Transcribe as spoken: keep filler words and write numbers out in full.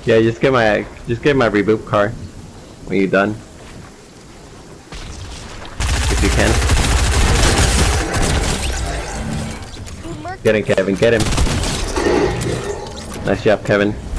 Yeah, just get my just get my reboot car when you're done. If you can. Get him, Kevin, get him. Nice job, Kevin.